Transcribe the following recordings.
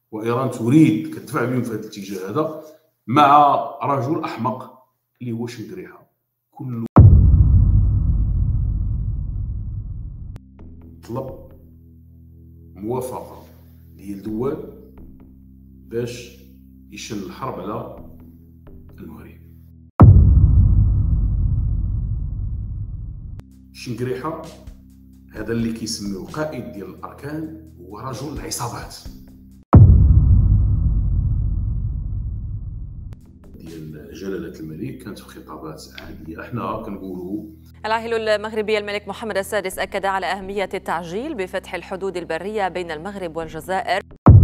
وايران تريد كتدفع بهم في هذا الاتجاه هذا مع رجل احمق اللي هو شنقريحه. كل طلب موافقه ديال دول باش يشن الحرب على المغرب. شنقريحه هذا اللي كيسميوه قائد ديال الاركان هو رجل العصابات ديال جلاله الملك. كانت في خطابات عاديه. احنا كنقولوا العاهل المغربي الملك محمد السادس أكد على أهمية التعجيل بفتح الحدود البرية بين المغرب والجزائر.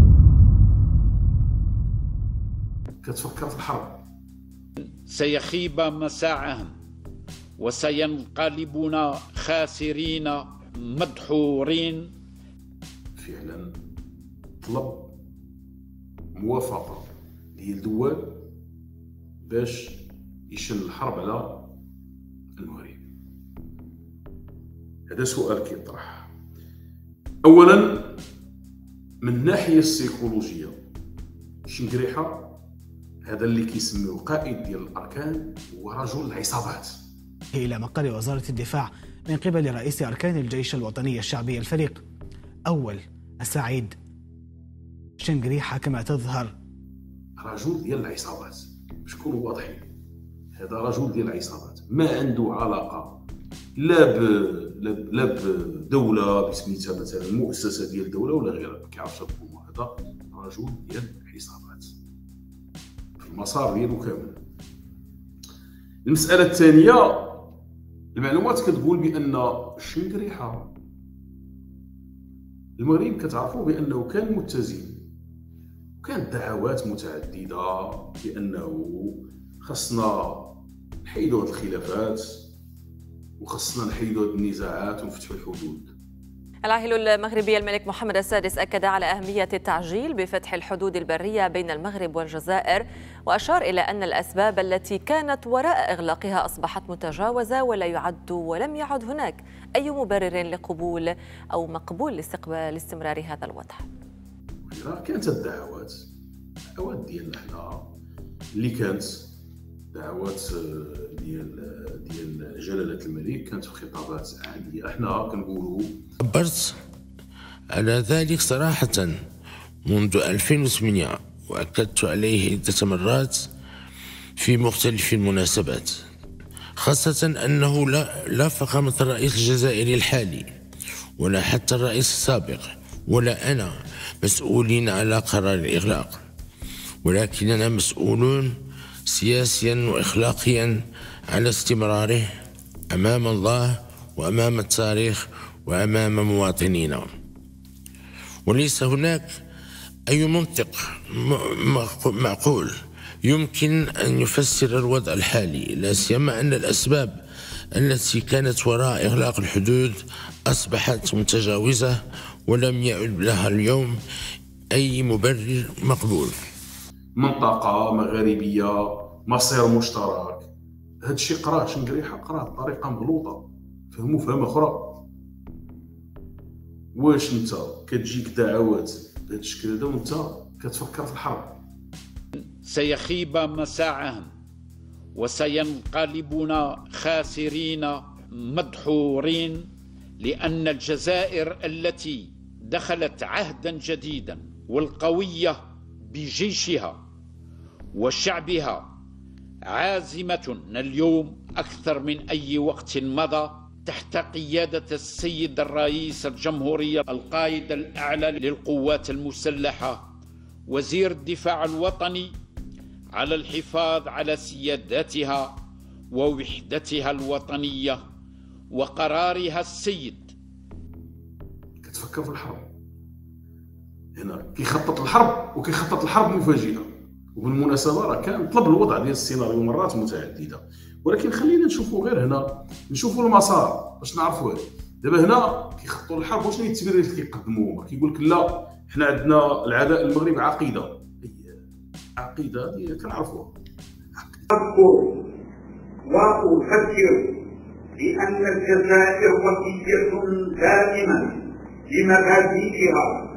كتفكر في الحرب. سيخيب مساعهم وسينقلبون خاسرين مدحورين. فعلا طلب موافقه ديال دول باش يشن الحرب على المغرب. هذا سؤال كيطرح. اولا من الناحيه السيكولوجيه شنقريحه هذا اللي كيسميوه قائد ديال الاركان هو رجل العصابات. الى مقر وزاره الدفاع من قبل رئيس اركان الجيش الوطني الشعبي الفريق اول السعيد شنقريحه كما تظهر رجل ديال العصابات. باش نكونوا واضحين هذا رجل ديال العصابات ما عنده علاقه لا بدوله بسميتها مثلا مؤسسه ديال دوله ولا غيرها. ما كيعرفش الامور. هذا رجل ديال العصابات في المسار ديالو كامل. المساله الثانيه المعلومات كتقول بان شنقريحه المغرب كتعرفوا بانه كان متزن. كانت دعوات متعدده بانه خصنا نحيدوا هذه الخلافات وخصنا نحيدوا هذه النزاعات ونفتحوا الحدود. العاهل المغربي الملك محمد السادس أكد على أهمية التعجيل بفتح الحدود البرية بين المغرب والجزائر، وأشار إلى أن الأسباب التي كانت وراء إغلاقها أصبحت متجاوزة ولا يعد ولم يعد هناك أي مبرر لقبول أو مقبول لاستمرار هذا الوضع. كانت الدعوات ديالنا حنا اللي كانت دعوات ديال جلاله الملك كانت في خطابات عاديه. احنا كنقولوا عبرت على ذلك صراحه منذ 2008 واكدت عليه عده مرات في مختلف المناسبات، خاصه انه لا فخامه الرئيس الجزائري الحالي ولا حتى الرئيس السابق ولا انا مسؤولين على قرار الإغلاق، ولكننا مسؤولون سياسيا وإخلاقيا على استمراره أمام الله وأمام التاريخ وأمام مواطنينا. وليس هناك أي منطق معقول يمكن أن يفسر الوضع الحالي، لا سيما أن الأسباب التي كانت وراء إغلاق الحدود أصبحت متجاوزة ولم يعد لها اليوم أي مبرر مقبول. منطقة مغاربية مصير مشترك. هذا الشيء قراه شنقريحة قراه بطريقة مغلوطة فهموا فهم أخرى. واش انت كتجيك دعوات بهذا الشكل هذا وانت كتفكر في الحرب؟ سيخيب مساعهم وسينقلبون خاسرين مدحورين، لأن الجزائر التي دخلت عهدا جديدا والقوية بجيشها وشعبها عازمة اليوم أكثر من أي وقت مضى تحت قيادة السيد الرئيس الجمهورية القائد الأعلى للقوات المسلحة وزير الدفاع الوطني على الحفاظ على سيادتها ووحدتها الوطنية وقرارها السيد. كتفكر في الحرب هنا كيخطط الحرب وكيخطط الحرب مفاجئة. وبالمناسبة راه كان طلب الوضع ديال السيناريو مرات متعددة، ولكن خلينا نشوفوا غير هنا نشوفوا المسار باش نعرفوا. دابا هنا كيخططوا للحرب واش هي التبريرات اللي كيقدموا؟ كيقول لك لا حنا عندنا العداء المغرب عقيدة. عقيدة هذه كنعرفوها. أذكر وأفكر بأن الجزائر وفية دائما لمبادئها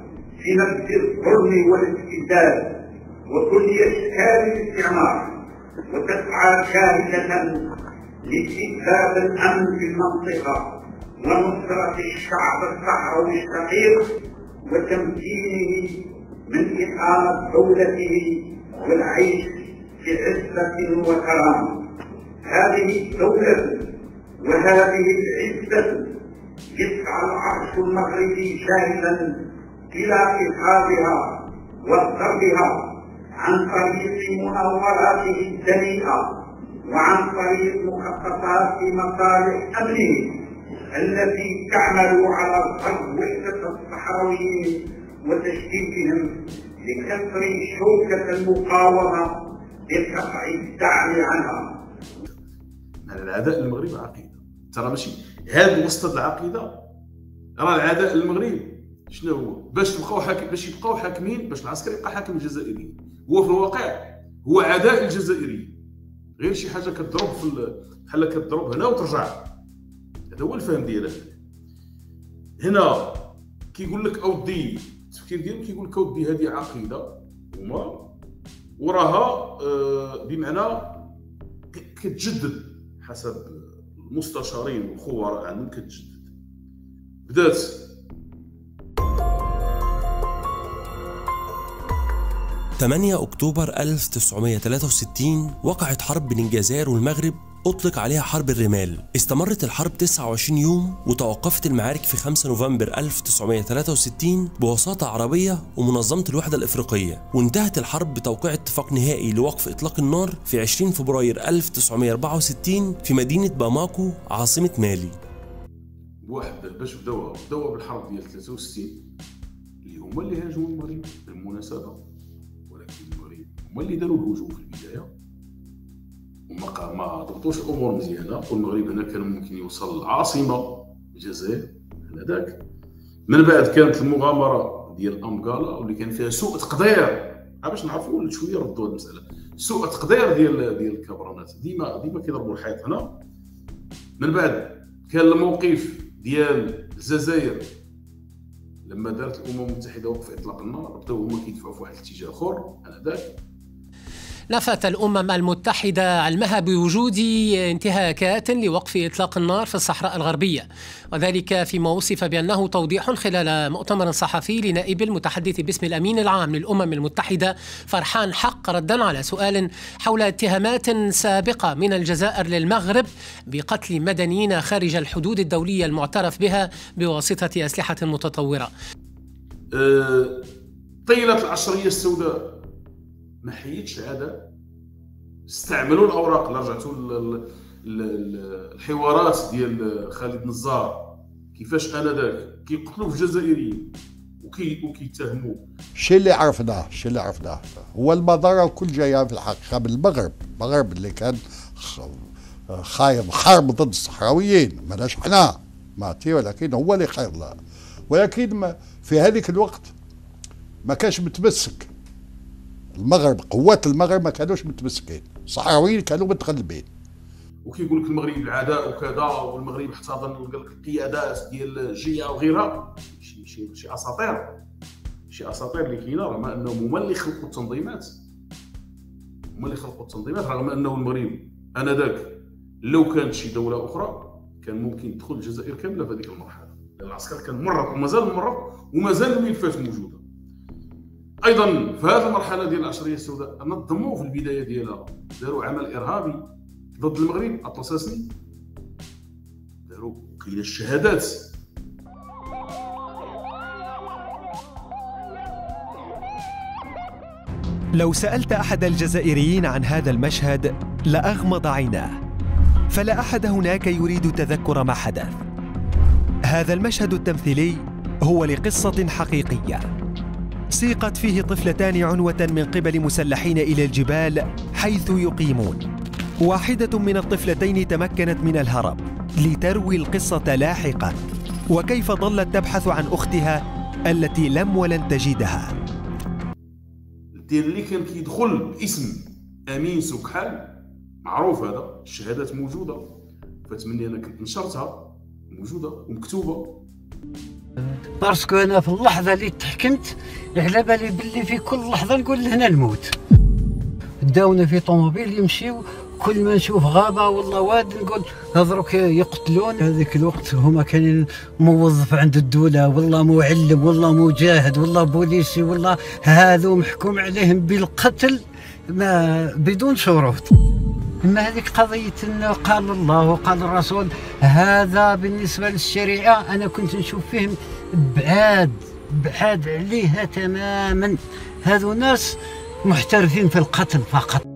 بنفس الظلم والاستبداد وكل أشكال الاستعمار، وتسعى كاملة لاستتباب الأمن في المنطقة ونصرة الشعب الصحراوي الشقيق وتمكينه من إقامة دولته والعيش في عزة وكرامة. هذه الدولة وهذه العزة يسعى العرش المغربي جاهدا إلى إنقاذها وضربها عن طريق مناوراته الدنيئة وعن طريق مخططات مصالح أمنه التي تعمل على ضرب وحدة الصحراويين وتشتيتهم لكسر شوكة المقاومة بقطع الدعم عنها. العداء للمغرب عقيدة، ترى ماشي هذا وسط العقيدة، راه العداء للمغرب شنو هو؟ باش يبقاو حاكمين، باش العسكري يبقى حاكم الجزائريين. هو في الواقع هو عداء الجزائريين، غير شي حاجه كتضرب بحال كتضرب هنا وترجع. هذا هو الفهم ديالها. هنا كيقول لك اودي التفكير ديالهم، كيقول لك اودي هذه عقيده هما وراها بمعنى كتجدد حسب المستشارين والخبراء عندهم، كتجدد. بدات 8 أكتوبر 1963 وقعت حرب بين الجزائر والمغرب أطلق عليها حرب الرمال. استمرت الحرب 29 يوم وتوقفت المعارك في 5 نوفمبر 1963 بوساطة عربية ومنظمة الوحدة الإفريقية، وانتهت الحرب بتوقيع اتفاق نهائي لوقف إطلاق النار في 20 فبراير 1964 في مدينة باماكو عاصمة مالي. باش بداوها بالحرب ديال 63 اللي هما اللي هاجموا المغرب بالمناسبة، ولكن المغرب هما اللي داروا الهجوم في البداية وما ضبطوش الامور مزيانه، والمغرب هنا كان ممكن يوصل للعاصمه الجزائر هذاك. من بعد كانت المغامره ديال امكالا واللي كان فيها سوء تقدير، باش نعرفوا شويه ردوا هذه المساله، سوء تقدير ديال الكبرانات ديما كيضربوا الحيط هنا. من بعد كان الموقف ديال الجزائر لما دارت الامم المتحده وقف اطلاق النار، بداو هما كيدفعوا في واحد الاتجاه اخر هذاك. نفت الأمم المتحدة علمها بوجود انتهاكات لوقف إطلاق النار في الصحراء الغربية، وذلك فيما وصف بأنه توضيح خلال مؤتمر صحفي لنائب المتحدث باسم الأمين العام للأمم المتحدة فرحان حق، ردا على سؤال حول اتهامات سابقة من الجزائر للمغرب بقتل مدنيين خارج الحدود الدولية المعترف بها بواسطة أسلحة متطورة. طيلة العشرية السوداء ما حيدش العداء، استعملوا الاوراق اللي رجعتوا الحوارات ديال خالد نزار كيفاش انذاك كيقتلوا في الجزائريين وكيتهموا. الشيء اللي عرفناه هو المضره الكل جايه في الحقيقه من المغرب اللي كان خايض حرب ضد الصحراويين، ماناش حنا ماتي، ولكن هو اللي خايض لها. ولكن في هذيك الوقت ما كانش متمسك المغرب، قوات المغرب ما كانوش متمسكين، الصحراويين كانوا متغلبين. وكيقول لك المغرب العداء وكذا، والمغرب احتضن القيادات ديال جيا وغيرها، شي اساطير اللي كاينه، رغم انهم هما اللي خلقوا التنظيمات، رغم انه المغرب انذاك لو كانت شي دوله اخرى كان ممكن تدخل الجزائر كامله في هذيك المرحله، لان العسكر كان مرض ومازال مرض ومازال الملفات موجوده. ايضا في هذه المرحله ديال العشريه السوداء نظموا في البدايه ديالها، داروا عمل ارهابي ضد المغرب اطلساسني، داروا كاينه الشهادات. لو سألت أحد الجزائريين عن هذا المشهد لأغمض عيناه، فلا أحد هناك يريد تذكر ما حدث. هذا المشهد التمثيلي هو لقصة حقيقية سيقت فيه طفلتان عنوة من قبل مسلحين إلى الجبال حيث يقيمون. واحدة من الطفلتين تمكنت من الهرب لتروي القصة لاحقاً، وكيف ظلت تبحث عن أختها التي لم ولن تجدها. اللي كان كيدخل باسم أمين سكحال معروف، هذا الشهادات موجودة، فتمني أنا كنت نشرتها موجودة ومكتوبة، باسكو انا في اللحظه اللي تحكمت على بالي باللي في كل لحظه نقول هنا الموت. داونا في طوموبيل يمشيو، كل ما نشوف غابه ولا واد نقول هذروك يقتلون. هذيك الوقت هما كانوا موظف عند الدوله ولا معلم ولا مجاهد ولا بوليسي ولا هذو محكوم عليهم بالقتل ما بدون شروط. اما هذيك قضيه انه قال الله وقال الرسول، هذا بالنسبه للشريعه انا كنت نشوف فيهم بعاد عليها تماما. هذو ناس محترفين في القتل فقط.